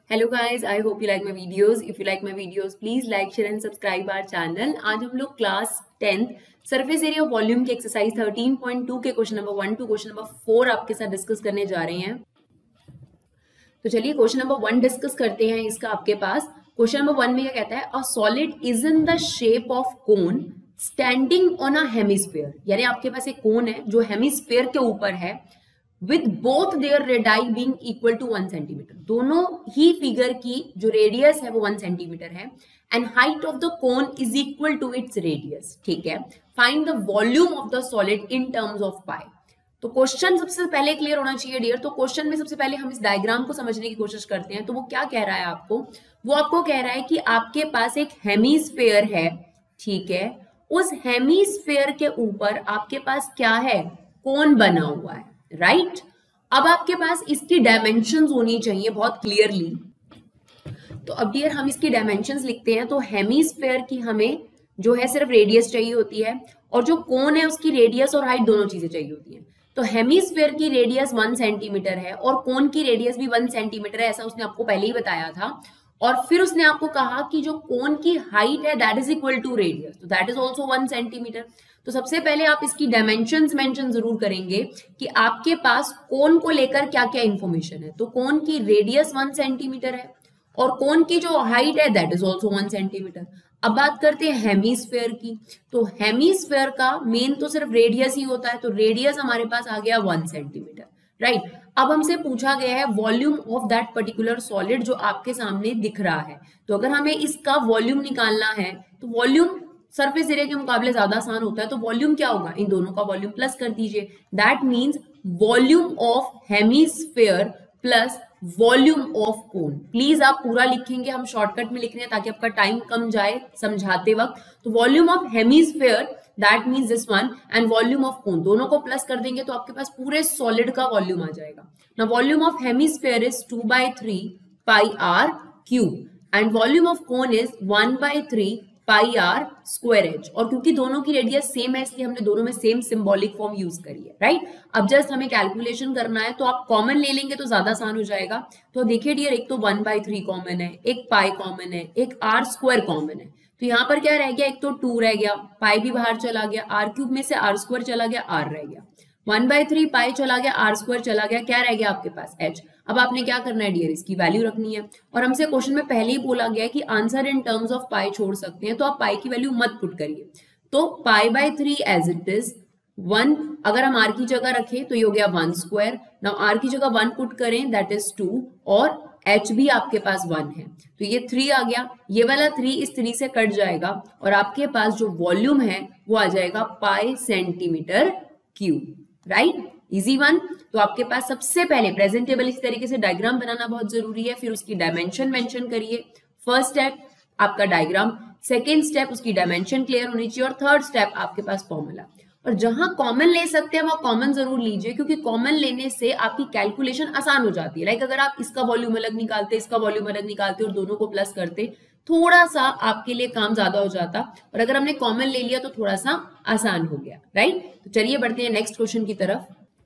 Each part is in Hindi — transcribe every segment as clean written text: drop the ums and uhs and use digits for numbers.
Hello guys, I hope you like my videos. If you like my videos please like share and subscribe our channel. आज हम लोग class 10th surface area volume के एक्सरसाइज 13.2 के question number 1 to question number 4 आपके साथ डिस्कस करने जा रहे हैं. तो चलिए क्वेश्चन नंबर 1 डिस्कस करते हैं. इसका आपके पास क्वेश्चन नंबर 1 में क्या कहता है, a solid is in the shape of cone standing on a hemisphere. यानी आपके पास एक कोन है जो हेमिस्फीयर के ऊपर है, with both their radii being equal to 1 centimetre. दोनों ही फिगर की जो रेडियस है वो 1 सेंटीमीटर है and height of the cone is equal to its radius. ठीक है, find the volume of the solid in terms of pi. तो क्वेश्चन सबसे पहले क्लियर होना चाहिए डियर. तो क्वेश्चन में सबसे पहले हम इस डायग्राम को समझने की कोशिश करते हैं. तो वो क्या कह रहा है आपको, वो आपको कह रहा है कि आपके पास एक हेमिस्फीयर है. ठीक है, उस हेमिस्फीयर के ऊपर आपके पास क्या है, कोन बना हुआ है. राइट अब आपके पास इसकी डायमेंशंस होनी चाहिए बहुत क्लियरली. तो अब डियर हम इसकी डायमेंशंस लिखते हैं. तो हेमिस्फीयर की हमें जो है सिर्फ रेडियस चाहिए होती है और जो कोन है उसकी रेडियस और हाइट दोनों चीजें चाहिए होती हैं. तो हेमिस्फीयर की रेडियस 1 सेंटीमीटर है और कोन की रेडियस भी 1 सेंटीमीटर है, ऐसा उसने आपको पहले ही बताया था. और फिर उसने आपको कहा कि जो कोन की हाइट है that is equal to radius, तो दैट इज ऑल्सो 1 सेंटीमीटर. तो सबसे पहले आप इसकी डायमेंशंस मेंशन जरूर करेंगे कि आपके पास कोन को लेकर क्या क्या इंफॉर्मेशन है. तो कोन की रेडियस 1 सेंटीमीटर है और कोन की जो हाइट है दैट इज ऑल्सो 1 सेंटीमीटर. अब बात करते हैं हेमिस्फीयर की. तो हेमिस्फीयर का मेन तो सिर्फ रेडियस ही होता है, तो रेडियस हमारे पास आ गया 1 सेंटीमीटर. राइट अब हमसे पूछा गया है volume of that particular solid जो आपके सामने दिख रहा है. तो अगर हमें इसका वॉल्यूम निकालना है तो वॉल्यूम सरफेस एरिया के मुकाबले ज्यादा आसान होता है. तो वॉल्यूम क्या होगा, इन दोनों का वॉल्यूम प्लस कर दीजिए. That means volume of hemisphere plus volume of cone. Please आप पूरा लिखेंगे, हम शॉर्टकट में लिख रहे हैं ताकि आपका टाइम कम जाए समझाते वक्त. तो volume of hemisphere that means this one and volume of cone दोनों को प्लस कर देंगे तो आपके पास पूरे सॉलिड का वॉल्यूम आ जाएगा. Now volume of hemisphere is 2/3 pi r cube and volume of cone is 1/3 pi r square h. और क्योंकि दोनों की रेडियस सेम है इसलिए हमने दोनों में सेम सिंबॉलिक फॉर्म यूज करी है. राइट अब जस्ट हमें कैलकुलेशन करना है तो आप कॉमन ले लेंगे तो ज्यादा आसान हो जाएगा. तो देखिए डियर, एक तो 1/3 कॉमन है, एक पाई कॉमन है, एक आर स्क्वायर कॉमन है. तो यहाँ पर क्या रह गया, एक तो 2 रह गया, पाई भी बाहर चला गया, आर क्यूब में से आर स्क्वायर चला गया, आर रह गया. 1/3 पाई चला गया, आर स्क्वायर चला गया, क्या रह गया आपके पास एच. अब आपने क्या करना है डियर, इसकी वैल्यू रखनी है. और हमसे क्वेश्चन में पहले ही बोला गया है कि answer in terms of pi छोड़ सकते हैं, तो आप पाई की वैल्यू मत पुट करिए. तो पाई/3 एज इट इज 1, अगर हम आर की जगह रखें तो ये हो गया 1 स्क्वायर. नाउ आर की जगह 1 पुट करें दैट इज 2 और एच भी आपके पास 1 है तो ये 3 आ गया. ये वाला 3 इस 3 से कट जाएगा और आपके पास जो वॉल्यूम है वो आ जाएगा pi centimetre cube. Right easy one. तो आपके पास सबसे पहले प्रेजेंटेबल इस तरीके से डायग्राम बनाना बहुत जरूरी है, फिर उसकी डायमेंशन मेंशन करिए. फर्स्ट स्टेप आपका डायग्राम, सेकेंड स्टेप उसकी डायमेंशन क्लियर होनी चाहिए और थर्ड स्टेप आपके पास फॉर्मूला. और जहां कॉमन ले सकते हैं वहां कॉमन जरूर लीजिए क्योंकि कॉमन लेने से आपकी कैलकुलेशन आसान हो जाती है. लाइक अगर आप इसका वॉल्यूम अलग निकालते, इसका वॉल्यूम अलग निकालते और दोनों को प्लस करते, थोड़ा सा आपके लिए काम ज्यादा हो जाता. और अगर हमने कॉमन ले लिया तो थोड़ा सा आसान हो गया. राइट तो चलिए बढ़ते हैं नेक्स्ट क्वेश्चन की तरफ.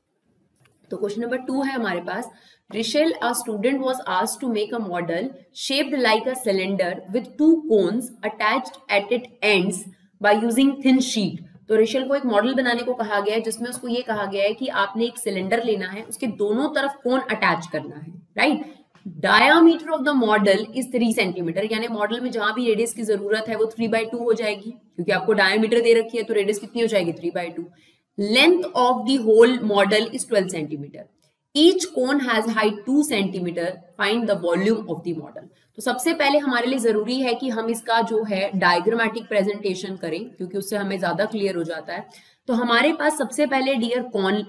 तो क्वेश्चन नंबर 2 है हमारे पास. Rachel, a student, was asked to make a model shaped like a cylinder with 2 cones attached at its ends by using thin sheet. तो रेशल को एक मॉडल बनाने को कहा गया है जिसमें उसको ये कहा गया है कि आपने एक सिलेंडर लेना है, उसके दोनों तरफ कोन अटैच करना है. Right diameter of the model is 3 centimetre. यानी मॉडल में जहां भी रेडियस की जरूरत है वो 3/2 हो जाएगी क्योंकि आपको डायामीटर दे रखी है तो रेडियस कितनी हो जाएगी 3/2. Length of the whole model is 12 centimeter. Each cone has height 2 centimeter. Find the volume of the model. तो सबसे पहले हमारे लिए जरूरी है कि हम इसका जो है डायग्रामेटिक प्रेजेंटेशन करें क्योंकि उससे हमें ज्यादा क्लियर हो जाता है. तो हमारे पास सबसे पहले डियर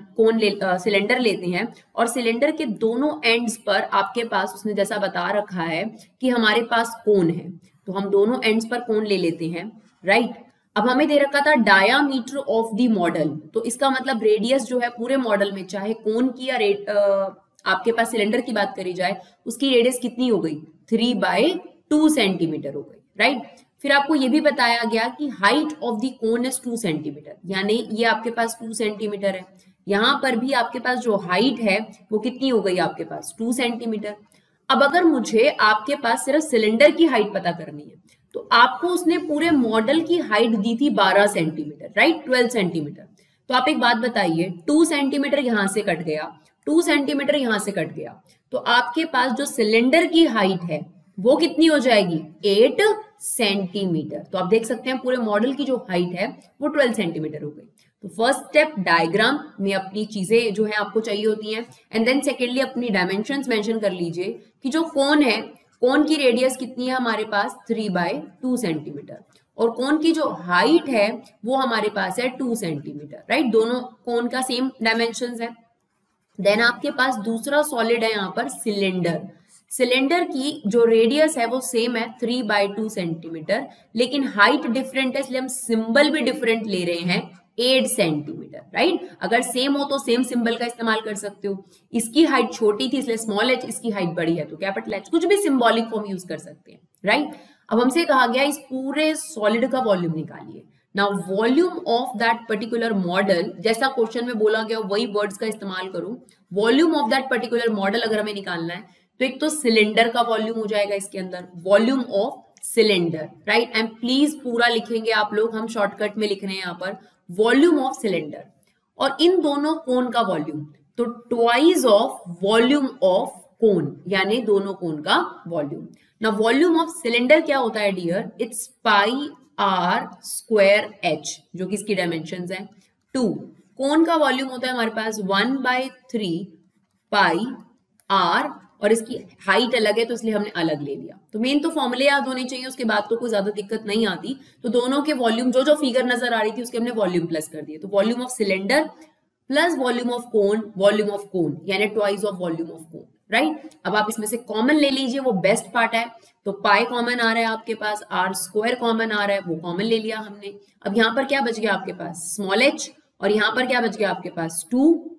सिलेंडर लेते हैं और सिलेंडर के दोनों एंड्स पर आपके पास उसने जैसा बता रखा है कि हमारे पास कोन है तो हम दोनों एंड्स पर कोन ले लेते हैं. राइट अब हमें दे रखा था डायामीटर ऑफ द मॉडल, तो इसका मतलब रेडियस जो है पूरे मॉडल में चाहे कोन की या आपके पास सिलेंडर की बात करी जाए उसकी रेडियस कितनी हो गई 3/2 सेंटीमीटर हो गई. राइट फिर आपको ये भी बताया गया कि height of the cone is 2 centimetre. यानी ये आपके पास 2 सेंटीमीटर है, यहां पर भी आपके पास जो हाइट है वो कितनी हो गई आपके पास 2 सेंटीमीटर. अब अगर मुझे आपके पास सिर्फ सिलेंडर की हाइट पता करनी है तो आपको उसने पूरे मॉडल की हाइट दी थी 12 सेंटीमीटर, राइट, 12 सेंटीमीटर। तो आप एक बात बताइए, 2 सेंटीमीटर यहां से कट गया, 2 सेंटीमीटर यहां से कट गया, तो आपके पास जो सिलेंडर की हाइट है वो कितनी हो जाएगी, 8 सेंटीमीटर। तो आप देख सकते हैं पूरे मॉडल की जो हाइट है वो 12 सेंटीमीटर हो गई। तो फर्स्ट स्टेप, डायग्राम में अपनी चीजें जो है आपको चाहिए होती हैं, एंड देन सेकेंडली अपनी डायमेंशंस मेंशन कर लीजिए कि जो कोन है, कोन की रेडियस कितनी है हमारे पास 3/2 सेंटीमीटर, और कोन की जो हाइट है वो हमारे पास है 2 सेंटीमीटर, राइट, दोनों कोन का सेम डायमेंशंस है। देन आपके पास दूसरा सॉलिड है यहाँ पर सिलेंडर। सिलेंडर की जो रेडियस है वो सेम है 3/2 सेंटीमीटर, लेकिन हाइट डिफरेंट है, इसलिए हम सिंबल भी डिफरेंट ले रहे हैं, 8 सेंटीमीटर, राइट। अगर सेम हो तो सेम सिंबल का इस्तेमाल कर सकते हो। इसकी हाइट छोटी थी इसलिए स्मॉल एच, इसकी हाइट बड़ी है तो कैपिटल एच, कुछ भी सिंबॉलिक फॉर्म यूज कर सकते हैं, राइट। अब हमसे कहा गया इस पूरे सॉलिड का वॉल्यूम निकालिए। Now volume of that particular model, जैसा क्वेश्चन में बोला गया वही वर्ड्स का इस्तेमाल करूं, volume of that particular model अगर हमें निकालना है तो एक तो सिलेंडर का वॉल्यूम हो जाएगा इसके अंदर, volume of cylinder, right, and please पूरा लिखेंगे आप लोग, हम शॉर्टकट में लिख रहे हैं यहाँ पर वॉल्यूम ऑफ सिलेंडर, और इन दोनों कोन का वॉल्यूम तो twice of volume of cone, यानी दोनों कोन का वॉल्यूम। ना वॉल्यूम ऑफ सिलेंडर क्या होता है dear, it's pi r square h, जो कि इसकी डायमेंशंस है 2। कोन का वॉल्यूम होता है हमारे पास 1/3 पाई आर, और इसकी हाइट अलग है तो इसलिए हमने अलग ले लिया। तो मेन तो फॉर्मूले याद होने चाहिए, उसके बाद तो कोई ज्यादा दिक्कत नहीं आती। तो दोनों के वॉल्यूम जो जो फिगर नजर आ रही थी उसके हमने वॉल्यूम प्लस कर दिए, तो volume of cylinder plus volume of cone, यानी twice of volume of cone, right. अब आप इसमें से कॉमन ले लीजिए, वो बेस्ट पार्ट है। तो पाई कॉमन आ रहा है आपके पास, आर स्क्वायर कॉमन आ रहा है, वो कॉमन ले लिया हमने। अब यहाँ पर क्या बच गया आपके पास, स्मॉल एच, और यहाँ पर क्या बच गया आपके पास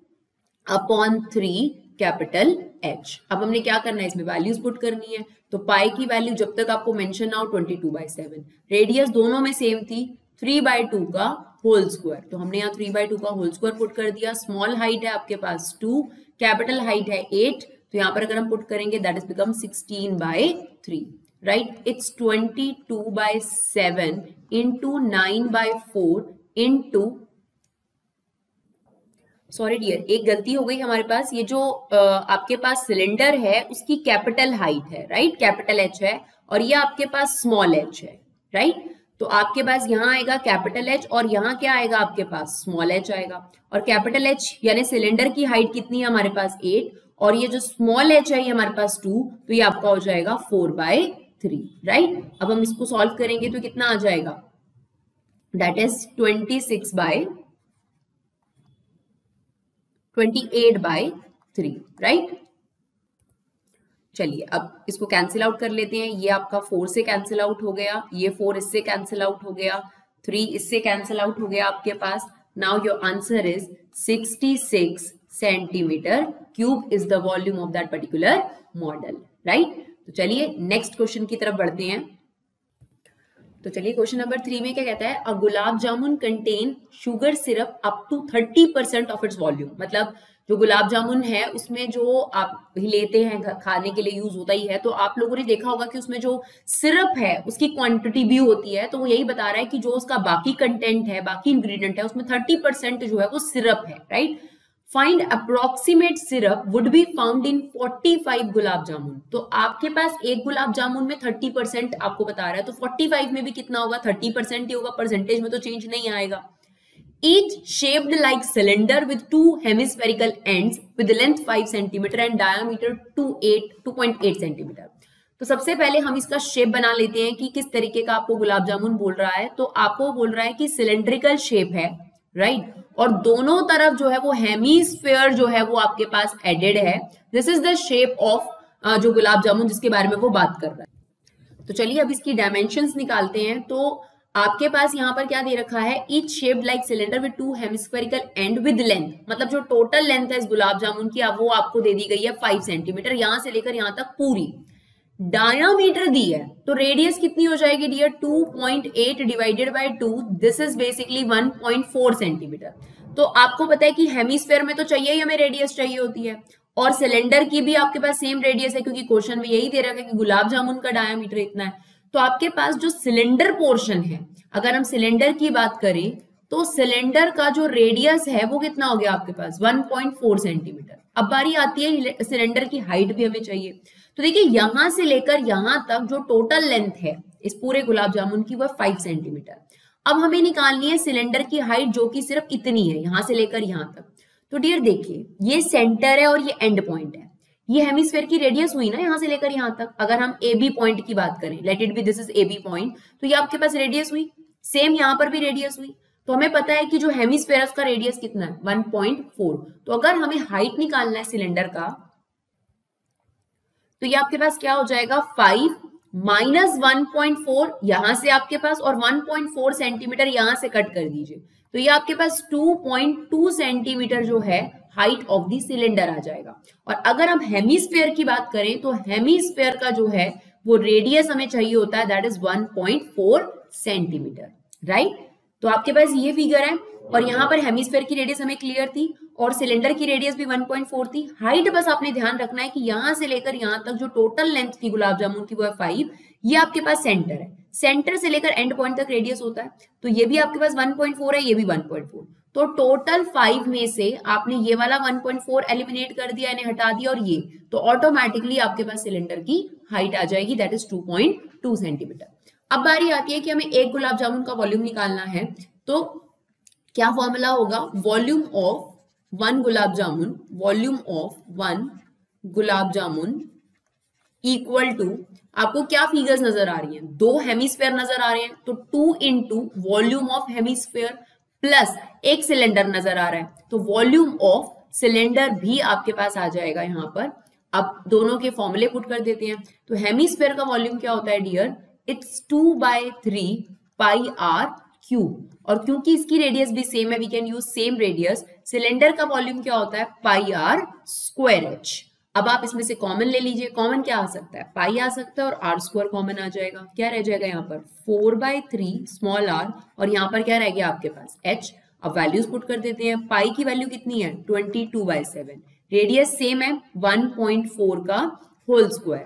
2/3 कैपिटल एच। अब हमने क्या करना है, इसमें वैल्यूज पुट करनी है। तो पाई की वैल्यू जब तक आपको मेंशन ना हो 22/7, रेडियस दोनों में सेम थी 3/2 का होल स्क्वायर, तो हमने यहाँ 3/2 का होल स्क्वायर पुट कर दिया। स्मॉल हाइट है आपके पास 2, कैपिटल हाइट है 8, तो यहाँ पर अगर हम पुट करेंगे that is become 16/3, right. It's 22/7 into 9/4 into, sorry dear, एक गलती हो गई हमारे पास, ये जो आपके पास सिलेंडर है उसकी कैपिटल हाइट है, राइट, कैपिटल एच है, और ये आपके पास स्मॉल एच है, राइट। तो आपके पास यहाँ आएगा कैपिटल एच और यहाँ क्या आएगा आपके पास, स्मॉल एच आएगा। और कैपिटल एच यानी सिलेंडर की हाइट कितनी है हमारे पास 8, और ये जो स्मॉल एच है ये हमारे पास 2, तो ये आपका हो जाएगा 4/3, राइट। अब हम इसको सॉल्व करेंगे तो कितना आ जाएगा, दैट इज 28/3, राइट। चलिए अब इसको कैंसिल आउट कर लेते हैं। ये आपका 4 से कैंसिल आउट हो गया, ये 4 इससे कैंसिल आउट हो गया, 3 इससे कैंसिल आउट हो गया आपके पास। Now your answer is 66 centimetre cube is the volume of that particular model, right. तो चलिए नेक्स्ट क्वेश्चन की तरफ बढ़ते हैं। तो चलिए क्वेश्चन नंबर 3 में क्या कहता है, a gulab jamun contain sugar syrup up to 30% of its volume. मतलब जो गुलाब जामुन है उसमें जो आप लेते हैं खाने के लिए यूज होता ही है, तो आप लोगों ने देखा होगा कि उसमें जो सिरप है उसकी क्वांटिटी भी होती है। तो वो यही बता रहा है कि जो उसका बाकी कंटेंट है, बाकी इंग्रेडिएंट है, उसमें 30% जो है वो सिरप है, right. Find approximate syrup would be found in 45 gulab jamun. तो आपके पास एक गुलाब जामुन में 30% आपको बता रहा है, तो 45 में भी कितना होगा, 30% ही होगा, परसेंटेज में तो चेंज नहीं आएगा। Each shaped like cylinder with 2 hemispherical ends with length 5 cm and diameter 2.8 cm. तो सबसे पहले हम इसका शेप बना लेते हैं कि किस तरीके का आपको गुलाब जामुन बोल रहा है। तो आपको बोल रहा है कि सिलेंड्रिकल शेप है, राइट, और दोनों तरफ जो है वो हेमीस्फेयर जो है वो आपके पास एडेड है। This is the shape of जो गुलाब जामुन जिसके बारे में वो बात कर रहा है। तो चलिए अब इसकी डायमेंशंस निकालते हैं। तो आपके पास यहाँ पर क्या दे रखा है, each shaped like cylinder with 2 hemispherical and with length, मतलब जो टोटल लेंथ है इस गुलाब जामुन की वो आपको दे दी गई है 5 सेंटीमीटर, यहां से लेकर यहां तक पूरी। डायामीटर दी है तो रेडियस कितनी हो जाएगी dear, 2.8 divided by 2, this is basically 1.4 centimetre. तो आपको पता है कि हेमिस्फेयर में तो चाहिए ही हमें रेडियस चाहिए होती है, और सिलेंडर की भी आपके पास सेम रेडियस है, क्योंकि क्वेश्चन में यही दे रखा है कि गुलाब जामुन का डायामीटर इतना है। तो आपके पास जो सिलेंडर पोर्शन है, अगर हम सिलेंडर की बात करें तो सिलेंडर का जो रेडियस है वो कितना हो गया आपके पास 1.4 सेंटीमीटर। अब बारी आती है सिलेंडर की हाइट भी हमें चाहिए। तो देखिए यहां से लेकर यहां तक जो टोटल लेंथ है इस पूरे गुलाब जामुन की वह 5 सेंटीमीटर। अब हमें निकालनी है सिलेंडर की हाइट जो कि सिर्फ इतनी है, यहां से लेकर यहां तक। तो डियर देखिए ये सेंटर है और ये एंड पॉइंट है, ये हेमिस्फेयर की रेडियस हुई ना यहां से लेकर यहां तक। अगर हम ए बी पॉइंट की बात करें, let it be this is A B point, तो ये आपके पास रेडियस हुई, सेम यहां पर भी रेडियस हुई। तो हमें पता है कि जो हेमिस्फेयर उसका रेडियस कितना है 1.4। तो अगर हमें हाइट निकालना है सिलेंडर का तो ये आपके पास क्या हो जाएगा 5 माइनस 1.4 यहां से आपके पास, और 1.4 सेंटीमीटर यहां से कट कर दीजिए, तो ये आपके पास 2.2 सेंटीमीटर जो है हाइट ऑफ द सिलेंडर आ जाएगा। और अगर हम हेमिस्फेयर की बात करें तो हेमिस्फेयर का जो है वो रेडियस हमें चाहिए होता है, दैट इज 1.4 सेंटीमीटर, राइट। तो आपके पास ये फिगर है और यहाँ पर हेमिस्फेयर की रेडियस हमें क्लियर थी और सिलेंडर की रेडियस भी 1.4 थी। हाइट बस आपने ध्यान रखना है कि यहां से लेकर यहां तक जो टोटल लेंथ थी गुलाब जामुन की वो है 5। ये आपके पास सेंटर है, सेंटर से लेकर एंड पॉइंट तक रेडियस होता है, तो ये भी आपके पास 1.4 है, ये भी 1.4। तो टोटल 5 में से आपने ये वाला 1.4 एलिमिनेट कर दिया, इन्हें हटा दिया, और ये तो ऑटोमेटिकली आपके पास सिलेंडर की हाइट आ जाएगी, दैट इज 2.2 सेंटीमीटर। अब बारी आती है कि हमें एक गुलाब जामुन का वॉल्यूम निकालना है, तो क्या फॉर्मूला होगा, volume of one gulab jamun, volume of one gulab jamun equal to, आपको क्या फिगर्स नजर आ रही हैं, दो हेमिस्फेयर नजर आ रहे हैं, तो 2 into volume of hemisphere plus एक सिलेंडर नजर आ रहा है, तो वॉल्यूम ऑफ सिलेंडर भी आपके पास आ जाएगा यहां पर। अब दोनों के फॉर्मूले पुट कर देते हैं, तो हेमिस्फेयर का वॉल्यूम क्या होता है dear, it's 2/3 pi r cube, और क्योंकि इसकी रेडियस भी सेम है we can use same radius. Cylinder का वॉल्यूम क्या होता है पाई आर स्क्वायर एच। अब आप इसमें से कॉमन ले लीजिए, कॉमन क्या आ सकता है, पाई आ सकता है और आर स्क्वायर कॉमन आ जाएगा, क्या रह जाएगा यहाँ पर 4/3 स्मॉल आर, और यहाँ पर क्या रह गया आपके पास एच। अब वैल्यूज पुट कर देते हैं, पाई की वैल्यू कितनी है 22/7, रेडियस सेम है 1.4 का होल स्क्वायर,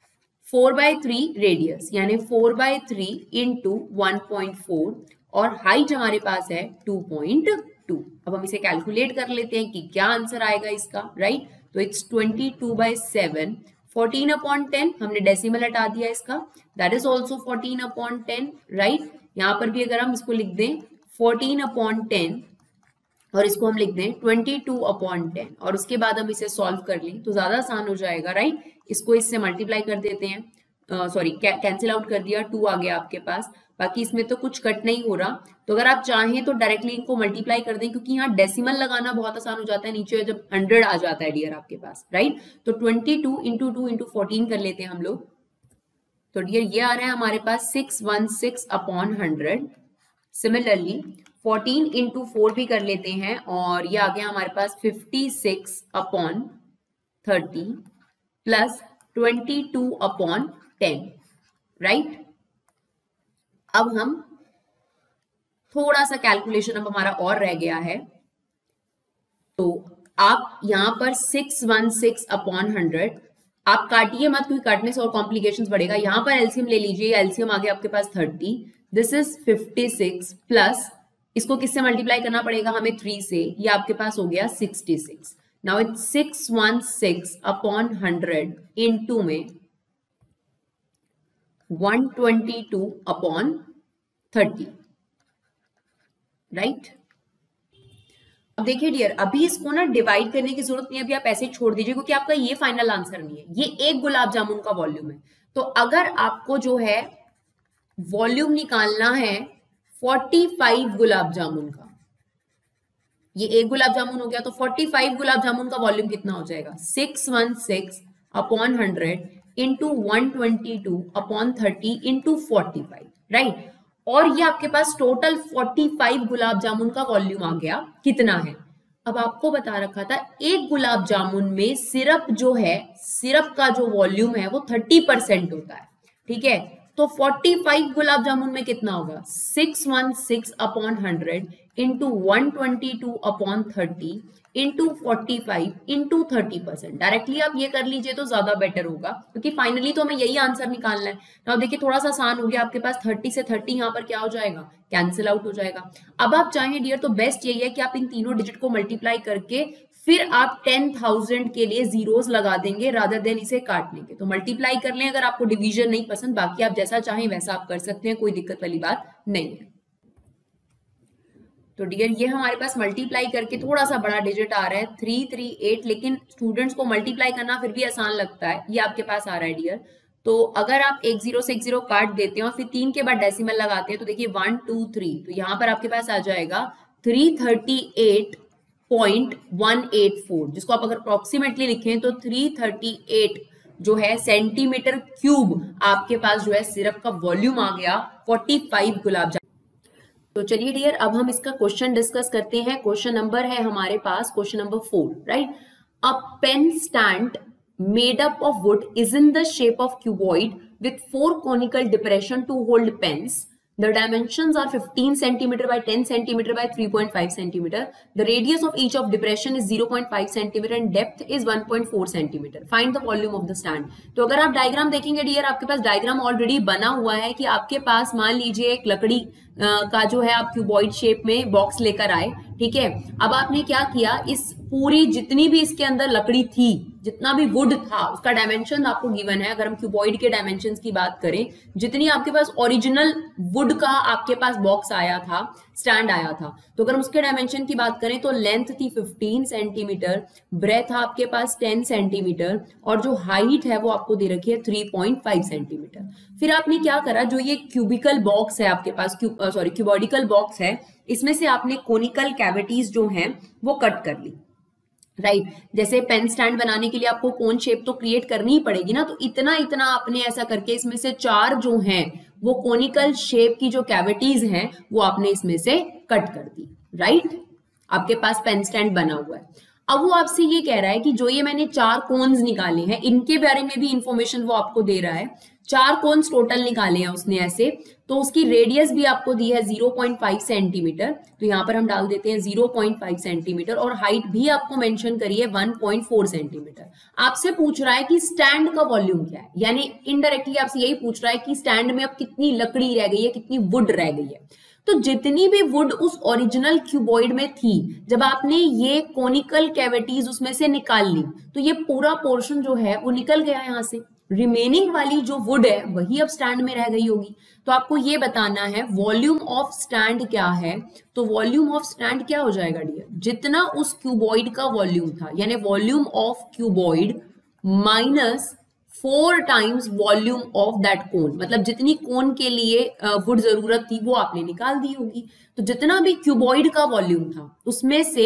4/3 रेडियस यानी 4/3 इंटू 1.4, और हाइट हमारे पास है 2.2। अब हम इसे कैलकुलेट कर लेते हैं कि क्या आंसर आएगा इसका, राइट। तो इट्स 22/7, 14/10 हमने डेसिमल हटा दिया इसका, दैट इज ऑल्सो 14/10, राइट। यहाँ पर भी अगर हम इसको लिख दें 14/10 और इसको हम लिख दें 22/10 और उसके बाद हम इसे सॉल्व कर लें तो ज्यादा आसान हो जाएगा, राइट। इसको इससे मल्टीप्लाई कर देते हैं, सॉरी कैंसिल आउट कर दिया, 2 आ गया आपके पास, बाकी इसमें तो कुछ कट नहीं हो रहा। तो अगर आप चाहें तो डायरेक्टली इनको मल्टीप्लाई कर दें, क्योंकि यहाँ डेसिमल लगाना बहुत आसान हो जाता है, नीचे जब 100 आ जाता है डियर आपके पास, राइट। तो 22 इंटू 2 इंटू 14 कर लेते हैं हम लोग, तो डियर ये आ रहा है हमारे पास 616/100। सिमिलरली 14 इंटू 4 भी कर लेते हैं और ये आ गया हमारे पास 56/30 प्लस 22/10, राइट। अब हम थोड़ा सा कैलकुलेशन अब हमारा और रह गया है, तो आप यहां पर 616/100 आप काटिए मत, क्योंकि काटने से और कॉम्प्लिकेशंस बढ़ेगा। यहां पर एलसीएम ले लीजिए, एलसीएम आ गया आपके पास 30, दिस इज 56 प्लस इसको किससे मल्टीप्लाई करना पड़ेगा हमें 3 से, ये आपके पास हो गया 66। नाउ इट्स 616/100 इनटू में 122/30, राइट। अब देखिए डियर, अभी इसको ना डिवाइड करने की जरूरत नहीं है, अभी आप ऐसे छोड़ दीजिए क्योंकि आपका ये फाइनल आंसर नहीं है, ये एक गुलाब जामुन का वॉल्यूम है। तो अगर आपको जो है वॉल्यूम निकालना है 45 गुलाब जामुन का, ये एक गुलाब जामुन हो गया, तो 45 गुलाब जामुन का वॉल्यूम कितना हो जाएगा 616/100 इंटू 122/30 इंटू 45, राइट। और ये आपके पास टोटल 45 गुलाब जामुन का वॉल्यूम आ गया, कितना है। अब आपको बता रखा था एक गुलाब जामुन में सिरप जो है, सिरप का जो वॉल्यूम है वो 30% होता है, ठीक है। तो 45 गुलाब जामुन में कितना होगा 616/100 इंटू 122/30 इंटू 45 इंटू 30%। डायरेक्टली आप ये कर लीजिए तो ज्यादा बेटर होगा, क्योंकि फाइनली तो हमें यही आंसर निकालना है ना। देखिए थोड़ा सा आसान हो गया, आपके पास 30 से 30 यहाँ पर क्या हो जाएगा, कैंसिल आउट हो जाएगा। अब आप चाहें डियर तो बेस्ट यही है कि आप इन तीनों डिजिट को मल्टीप्लाई करके फिर आप 10,000 के लिए जीरोस लगा देंगे रादर देन इसे काटने के। तो मल्टीप्लाई कर लें अगर आपको डिवीजन नहीं पसंद, बाकी आप जैसा चाहें वैसा आप कर सकते हैं, कोई दिक्कत वाली बात नहीं है। तो डियर ये हमारे पास मल्टीप्लाई करके थोड़ा सा बड़ा डिजिट आ रहा है 338, लेकिन स्टूडेंट्स को मल्टीप्लाई करना फिर भी आसान लगता है। ये आपके पास आ रहा है डियर। तो अगर आप 1 0 से 1 0 काट देते हैं और फिर 3 के बाद डेसिमल लगाते हैं तो देखिए 1 2 3, तो यहाँ पर आपके पास आ जाएगा 338.184, जिसको आप अगर अप्रोक्सीमेटली लिखें तो 338 जो है सेंटीमीटर क्यूब आपके पास जो है सिरप का वॉल्यूम आ गया 45 गुलाब जामुन। तो चलिए डियर अब हम इसका क्वेश्चन डिस्कस करते हैं। क्वेश्चन नंबर है हमारे पास question number 4, right. A pen stand made up of wood is in the shape of cuboid with 4 conical depression to hold pens. The dimensions are 15 cm by 10 cm by 3.5 cm. The radius of each of depression is 0.5 cm and depth is 1.4 cm. Find the volume of the stand. तो अगर आप डायग्राम देखेंगे डियर, आपके पास डायग्राम ऑलरेडी बना हुआ है कि आपके पास मान लीजिए एक लकड़ी का जो है आप क्यूबॉइड शेप में बॉक्स लेकर आए, ठीक है। अब आपने क्या किया, इस पूरी जितनी भी इसके अंदर लकड़ी थी, जितना भी वुड था, उसका डायमेंशन आपको गिवन है। अगर हम क्यूबॉइड के डायमेंशंस की बात करें, जितनी आपके पास ओरिजिनल वुड का आपके पास बॉक्स आया था, स्टैंड आया था, तो अगर हम उसके डायमेंशन की बात करें तो लेंथ थी 15 सेंटीमीटर, ब्रेथ आपके पास 10 सेंटीमीटर और जो हाइट है वो आपको दे रखी है 3.5 सेंटीमीटर। फिर आपने क्या करा, जो ये क्यूबिकल बॉक्स है आपके पास, क्यूबॉइडिकल बॉक्स है, इसमें से आपने कोनिकल कैविटीज जो हैं वो कट कर ली, राइट। जैसे पेन स्टैंड बनाने के लिए आपको कोन शेप तो क्रिएट करनी ही पड़ेगी ना, तो इतना इतना आपने ऐसा करके इसमें से 4 जो हैं वो कोनिकल शेप की जो कैविटीज हैं वो आपने इसमें से कट कर दी, राइट। आपके पास पेन स्टैंड बना हुआ है। अब वो आपसे ये कह रहा है कि जो ये मैंने 4 कोन्स निकाले हैं, इनके बारे में भी इंफॉर्मेशन वो आपको दे रहा है। 4 कोन्स टोटल निकाले हैं उसने ऐसे, तो उसकी रेडियस भी आपको दी है 0.5 सेंटीमीटर, तो यहाँ पर हम डाल देते हैं 0.5 सेंटीमीटर, और हाइट भी आपको मेंशन करी है 1.4 सेंटीमीटर। आपसे पूछ रहा है कि स्टैंड का वॉल्यूम क्या है, यानी इनडायरेक्टली आपसे यही पूछ रहा है कि स्टैंड में अब कितनी लकड़ी रह गई है, कितनी वुड रह गई है। तो जितनी भी वुड उस ओरिजिनल क्यूबॉइड में थी, जब आपने ये कोनिकल कैविटीज उसमें से निकाल ली, तो ये पूरा पोर्शन जो है वो निकल गया यहाँ से। रिमेनिंग वाली जो वुड है वही अब स्टैंड में रह गई होगी। तो आपको ये बताना है वॉल्यूम ऑफ स्टैंड क्या है। तो वॉल्यूम ऑफ स्टैंड क्या हो जाएगा डियर, जितना उस क्यूबॉइड का वॉल्यूम था, यानी volume of cuboid minus 4 times volume of that cone, मतलब जितनी कोन के लिए वुड जरूरत थी वो आपने निकाल दी होगी। तो जितना भी क्यूबॉइड का वॉल्यूम था उसमें से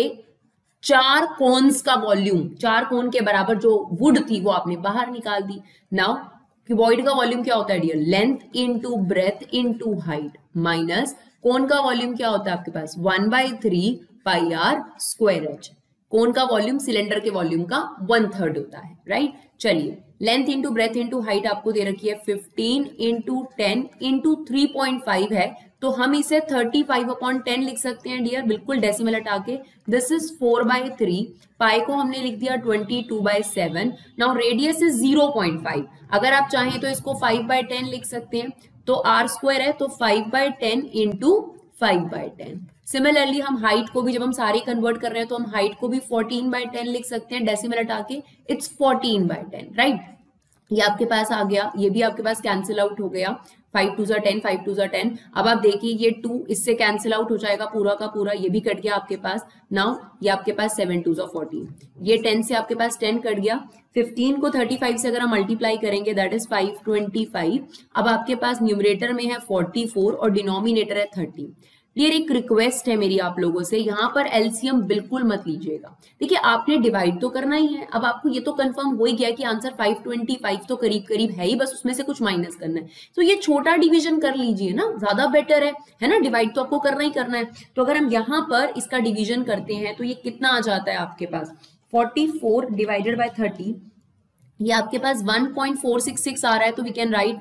4 कोन्स का वॉल्यूम, 4 कोन के बराबर जो वुड थी वो आपने बाहर निकाल दी। नाउ क्यूबॉइड का वॉल्यूम क्या होता है dear, length into breadth into height, minus cone का वॉल्यूम क्या होता है आपके पास 1/3 pi r square h. Cone का वॉल्यूम सिलेंडर के वॉल्यूम का 1/3 होता है, राइट। चलिए length into breadth into height आपको दे रखी है 15 इंटू 10 इंटू 3.5 है, तो हम इसे 35/10 लिख सकते हैं डियर, बिल्कुल डेसिमल हटा के। दिस इज 4/3, पाई को हमने लिख दिया 22/7। नाउ रेडियस इज 0.5, अगर आप चाहें तो इसको 5/10 लिख सकते हैं, तो आर स्क्वायर है तो 5/10 इंटू 5/10। सिमिलरली हम हाइट को भी, जब हम सारे कन्वर्ट कर रहे हैं तो हम हाइट को भी 14/10 लिख सकते हैं, डेसिमल हटा के इट्स 14/10, राइट। ये आपके पास आ गया, ये भी आपके पास कैंसिल आउट हो गया, 5 2 10 5 2 10। अब आप देखिए ये 2 इससे कैंसिल आउट हो जाएगा पूरा का पूरा, ये भी कट गया आपके पास। नाउ ये आपके पास 7 2 14, ये 10 से आपके पास 10 कट गया। 15 को 35 से अगर हम मल्टीप्लाई करेंगे दैट इज 525। अब आपके पास न्यूमरेटर में है 44 और डिनोमिनेटर है 30। क्लियर, एक रिक्वेस्ट है मेरी आप लोगों से, यहाँ पर एलसीएम बिल्कुल मत लीजिएगा। देखिए आपने डिवाइड तो करना ही है, अब आपको ये तो कंफर्म हो ही गया कि आंसर 525 तो करीब करीब है ही, बस उसमें से कुछ माइनस करना है। तो ये छोटा डिवीजन कर लीजिए ना, ज्यादा बेटर है ना। डिवाइड तो आपको करना ही करना है। तो अगर हम यहाँ पर इसका डिवीजन करते हैं तो ये कितना आ जाता है आपके पास, 44 डिवाइडेड बाय 30, ये आपके पास 1.466 आ रहा है, तो वी कैन राइट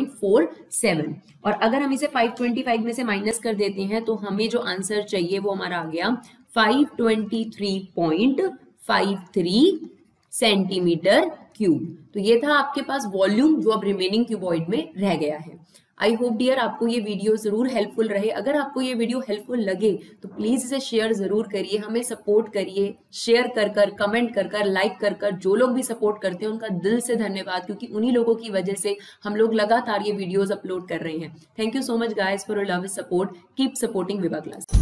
1.47। और अगर हम इसे 525 में से माइनस कर देते हैं तो हमें जो आंसर चाहिए वो हमारा आ गया 523.53 सेंटीमीटर क्यूब। तो ये था आपके पास वॉल्यूम जो अब रिमेनिंग क्यूबॉइड में रह गया है। आई होप डियर आपको ये वीडियो जरूर हेल्पफुल रहे। अगर आपको ये वीडियो हेल्पफुल लगे तो प्लीज इसे शेयर जरूर करिए, हमें सपोर्ट करिए, शेयर कर कमेंट कर लाइक कर जो लोग भी सपोर्ट करते हैं उनका दिल से धन्यवाद, क्योंकि उन्हीं लोगों की वजह से हम लोग लगातार ये वीडियोस अपलोड कर रहे हैं। Thank you so much guys for your love and support. Keep supporting Vibha class.